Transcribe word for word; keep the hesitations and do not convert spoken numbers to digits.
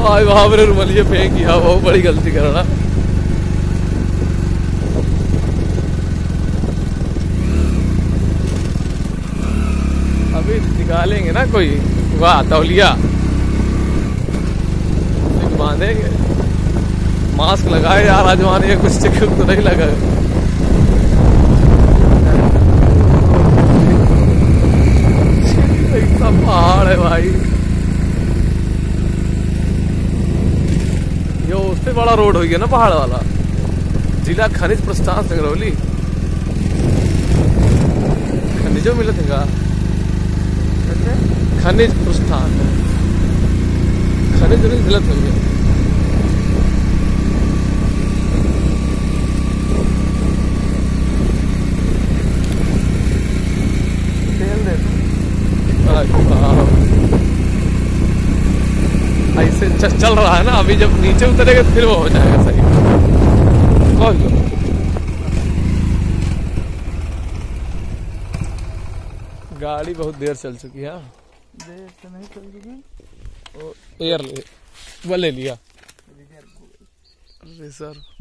भाई वहां पर रुमालिये फेंक किया, वो बड़ी गलती कर रहा। अभी निकालेंगे ना कोई वाह तौलिया बांधेंगे, मास्क लगाए यार आजमाने कुछ चिकन तो नहीं लगा। सब पहाड़ है भाई, यो उससे बड़ा रोड हो गया ना पहाड़ वाला। जिला खनिज प्रस्थान संगरौली, खनिजों मिले थे का खनिज प्रस्थान, खनिज नहीं गलत हो गया। ऐसे चल रहा है ना, अभी जब नीचे उतरेगा फिर वो हो जाएगा सही। कौन गाड़ी बहुत देर चल चुकी है, देर से नहीं चल चुकी, एयर ले वो ले लिया रिजर्व।